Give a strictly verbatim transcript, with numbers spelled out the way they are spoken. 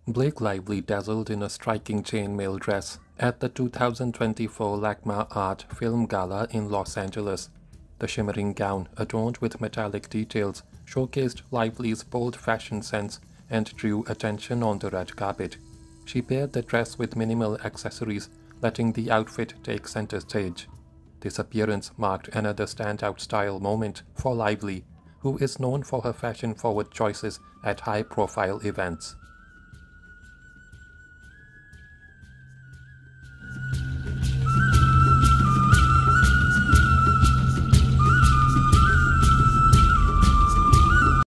Blake Lively dazzled in a striking chainmail dress at the two thousand twenty-four LACMA Art Film Gala in Los Angeles. The shimmering gown, adorned with metallic details, showcased Lively's bold fashion sense and drew attention on the red carpet. She paired the dress with minimal accessories, letting the outfit take center stage. This appearance marked another standout style moment for Lively, who is known for her fashion-forward choices at high-profile events.